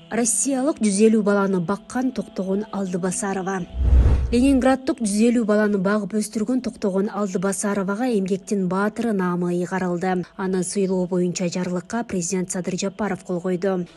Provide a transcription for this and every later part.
Россиялык 150 баланы баккан Токтогон Алдыбасарова. Ленинградтык 150 баланы багып өстүргөн Токтогон Алдыбасаровага эмгектин баатыры наамы ыйгарылды. Аны сыйлоо боюнча жарлыкка президент Садыр Жапаров кол койду.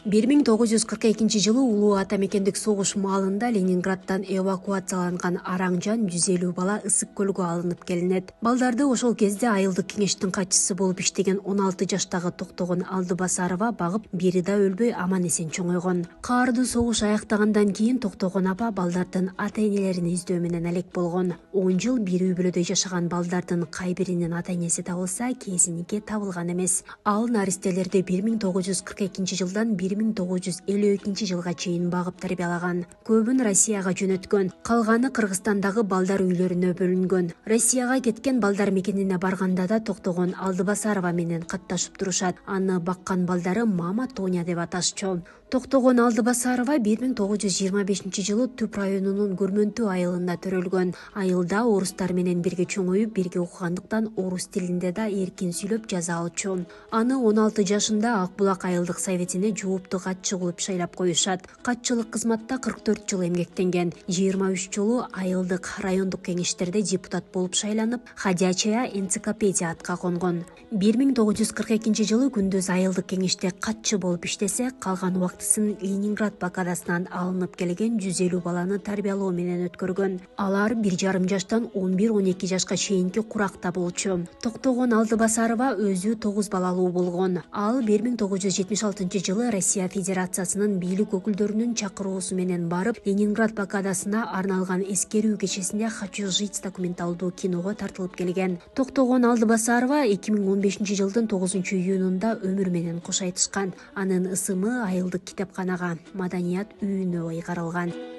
1942 улуу ата мекендик согуш маалында Ленинградтан эвакуацияланган Араңжан 150 бала Ысык көлгө алынып келинет. Балдарды ошол кезде айылдык кеңештин катчысы болуп иштеген 16 жаштагы Токтогон Алдыбасарова багып, бири да өлбөй аман эсен чоңойгон. Каардуу согуш аяктагандан кийин Токтогон апа балдардын ата-энелерин издөө менен алек болгон. 10 жыл бир үй бүлөдө жашаган балдардын кай биринин ата-энеси табылса, кээсиники табылган эмес. Ал наристелерди 1942 жылдан 1952 жылга чейин багып тарбиялаган. Көбүн Россияга жөнөткөн, калганы Кыргызстандагы балдар үйлөрүнө бөлүнгөн. Россияга кеткен балдар мекенине барганда да Токтогон Алдыбасарова менен катташып турушат. Аны баккан балдары Мама Тоня деп аташчу. Токтогон Алдыбасарова 1925 жылы Түп районунун Көрмөнтү айылында төрөлгөн. Айылда орустар менен бирге чоңоюп, бирге окугандыктан орус тилинде да эркин сүйлөп жаза алчу. Аны 16 жашында Акбулак айылдык советине жоопту катчы кылып шайлап коюшат. Катчылык кызматта 44 жыл эмгектенген. 23 жолу айылдык, райондук кеңештерде депутат болуп шайланып, ходячая энциклопедия атка конгон. 1942 жылы күндүз айылдык кеңеште катчы болуп иштесе, калган убактысын Ленинград блокадасынан алынып келген 150 баланы тарбиялоо менен өткөргөн. Алар 1,5 жаштан 11-12 жашка чейинки куракта болчу. Токтогон Алдыбасарова өзү 9 балалуу болгон. Ал 1976 жылы Россия Федерациясынын бийлик өкүлдөрүнүн чакыруусу менен барып, Ленинград блокадасына арналган эскерүү кечесинде «Хочу жить» документалдуу киного тартылып келген. Токтогон Алдыбасарова 2015 жылдын 9 июнунда өмүр менен кош айтышкан. Анын ысымы айылдык китепканага, маданият үйүнө ыйгарылган.